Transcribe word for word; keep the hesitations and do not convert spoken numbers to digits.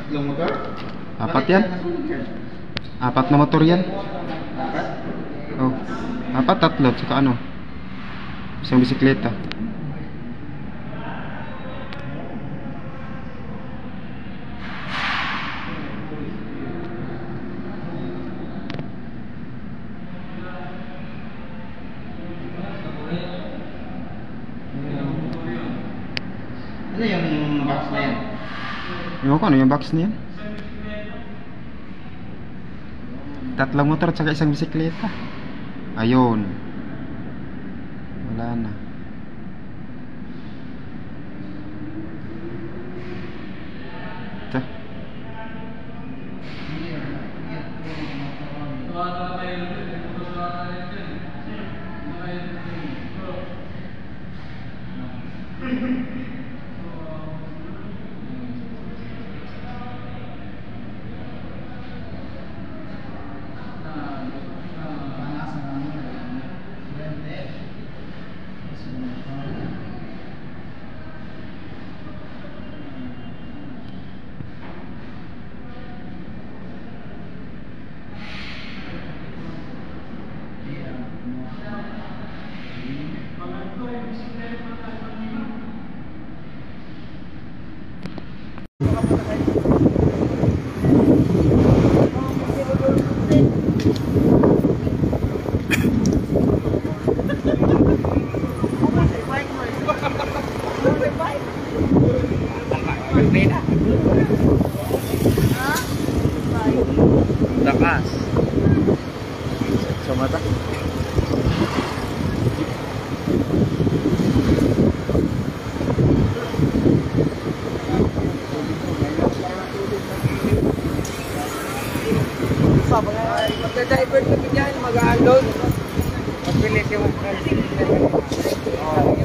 Tatlong motor? Apat yan. Apat na motor yan. Apat? Oh. Apat, tatlo, tsaka ano? Isang bisikleta. Ano yung box na yan? Ewan ko ano yung box niyan. Tatlong motor at saka isang bisikleta. Ayun. Wala na. Ito. Lakas. Sa mata. Magda-divert kami dyan, mag-unload. Magbilis yung